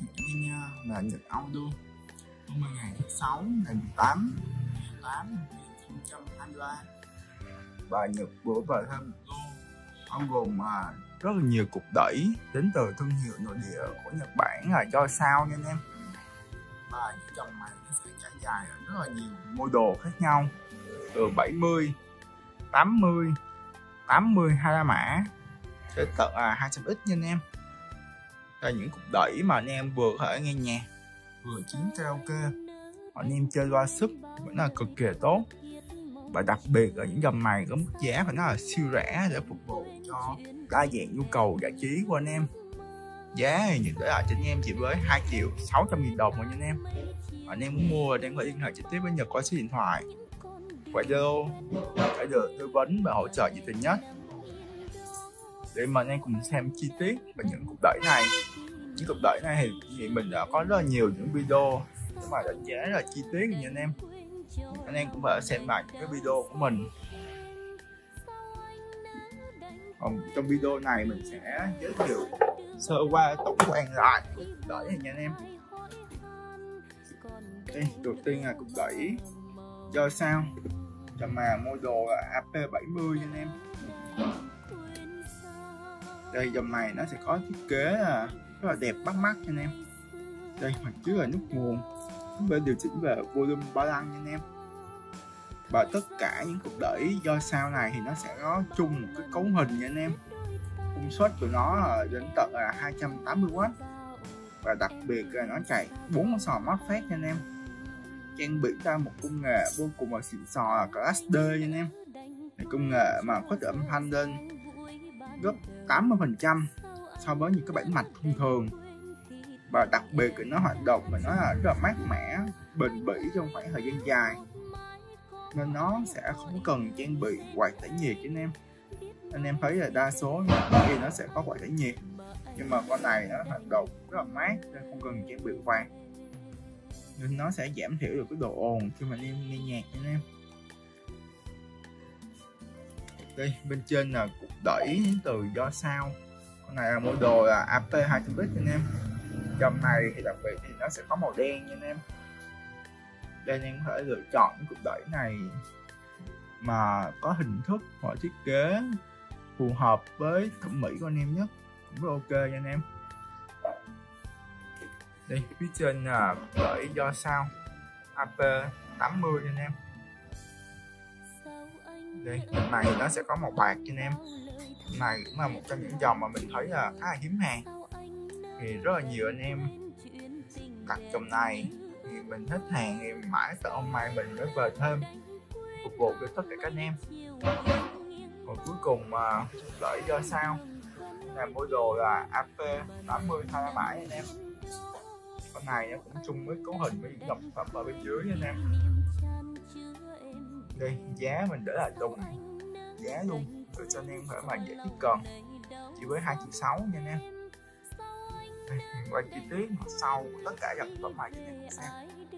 xin cảm ơn nha, là Nhật Auto. Hôm nay ngày thứ 6 ngày 18 tháng 8 năm 2023 và Nhật vừa về thêm một lô bao gồm rất là nhiều cục đẩy đến từ thương hiệu nội địa của Nhật Bản là do sao nha anh em. Và những dòng này nó sẽ trải dài ở rất là nhiều model khác nhau, từ 70, 80, 80 2 mã đến tận 200X nha anh em. Đây những cục đẩy mà anh em vừa có thể nghe nhạc, vừa chiến karaoke, anh em chơi loa sub vẫn là cực kỳ tốt. Và đặc biệt ở những dòng này có mức giá phải nói là siêu rẻ để phục vụ cho đa dạng nhu cầu giải trí của anh em. Giá thì nhận tới lại cho anh em chỉ với 2.600.000 đồng thôi nha anh em. Anh em muốn mua đang phải liên hệ trực tiếp với Nhật qua số điện thoại hoặc Zalo để được tư vấn và hỗ trợ nhiệt tình nhất. Để mà anh em cùng xem chi tiết về những cục đẩy này. Những cục đẩy này thì mình đã có rất là nhiều những video để mà đánh giá rất là chi tiết nha anh em. Anh em cũng phải xem lại những cái video của mình. Còn trong video này mình sẽ giới thiệu sơ qua tổng quan lại cục đẩy này nha anh em. Đây, đầu tiên là cục đẩy do sao dòng mà model là AP70 nha anh em. Đây dòng này nó sẽ có thiết kế là rất là đẹp bắt mắt nha anh em. Đây mặt trước là nút nguồn, bên điều chỉnh về volume ba lăng nha anh em. Và tất cả những cục đẩy do sao này thì nó sẽ có chung một cái cấu hình nha anh em. Công suất của nó là đến tận là 280W và đặc biệt là nó chạy 4 con sò MOSFET nha anh em. Trang bị ra một công nghệ vô cùng là xịn sò là Class D nha anh em. Công nghệ mà khuếch đại âm thanh lên gấp 80% so với những cái bản mạch thông thường. Và đặc biệt là nó hoạt động và nó là rất là mát mẻ, bền bỉ trong khoảng thời gian dài, nên nó sẽ không cần trang bị quạt tản nhiệt cho anh em. Anh em thấy là đa số thì nó sẽ có quạt tản nhiệt, nhưng mà con này nó hoạt động rất là mát nên không cần trang bị quạt, nên nó sẽ giảm thiểu được cái độ ồn khi mà anh em nghe nhạc nha anh em. Đây bên trên là cục đẩy đến từ do sao. Con này là model là AP200X anh em. Dòng này thì đặc biệt thì nó sẽ có màu đen nha anh em. Đây anh em có thể lựa chọn những cục đẩy này mà có hình thức hoặc thiết kế phù hợp với thẩm mỹ của anh em nhất, cũng rất ok nha anh em. Đây phía trên là cục đẩy do sao AP80 nha anh em. Đây dòng này nó sẽ có màu bạc cho anh em. Dòng này cũng là một trong những dòng mà mình thấy là khá là hiếm hàng, thì rất là nhiều anh em đặt dòng này thì mình hết hàng thì mãi tới hôm nay mình mới về thêm phục vụ cho tất cả các anh em. Còn cuối cùng mà đợi do sao là model là AP80 2 mã anh em. Con này nó cũng chung với cấu hình với những dòng sản phẩm ở bên dưới anh em. Đây giá mình để là đồng giá luôn để cho anh em phải mà dễ tiếp cận, chỉ với 2.600.000 nha anh em. Đây, quay chi tiết mặt sau tất cả dòng sản phẩm này cho anh em cùng xem.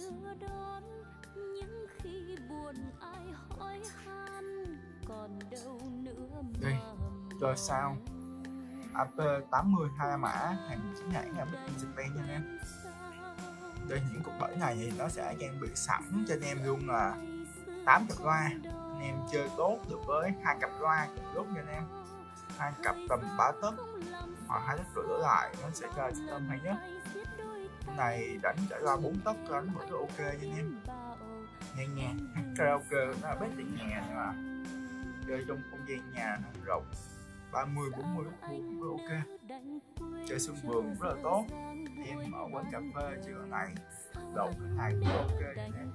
Đây cho sao AP80 2 mã hàng chính hãng là Made in Japan nha anh em. Đây những cục đẩy này thì nó sẽ trang bị sẵn cho anh em luôn là 8 cặp loa. Anh em chơi tốt được với 2 cặp loa lúc nha anh em. 2 cặp tầm 3 tấc hoặc 2 tấc rưỡi đổ lại nó sẽ cho trung tâm hay nhất. Cái này đánh trải qua 4 tấc đánh vẫn rất ok nha anh em. Nghe nhạc karaoke nó là best tiếng nhà nhưng mà chơi trong không gian nhà rộng 30-40 m² rất ok. Chơi sân vườn rất là tốt. Em ở quán cà phê chơi con này đầu cái này cũng ok nha anh em.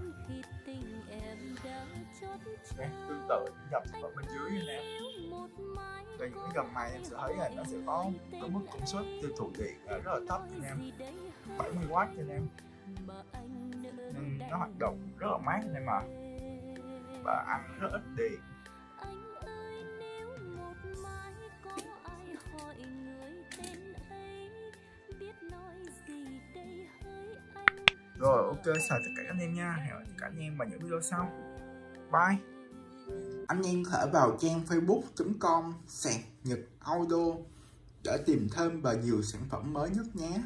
Đây, tương tự những dòng sản phẩm bên dưới anh em. Đây những cái dòng này em sẽ thấy là nó sẽ có mức công suất tiêu thụ điện rất là thấp anh em, 70W cho anh em, nên nó hoạt động rất là mát anh em mà, và ăn rất ít điện. Rồi ok, chào tất cả anh em nha, hẹn gặp tất cả anh em vào những video sau. Bye. Anh em có thể vào trang facebook.com/Nhật Auto để tìm thêm và nhiều sản phẩm mới nhất nhé.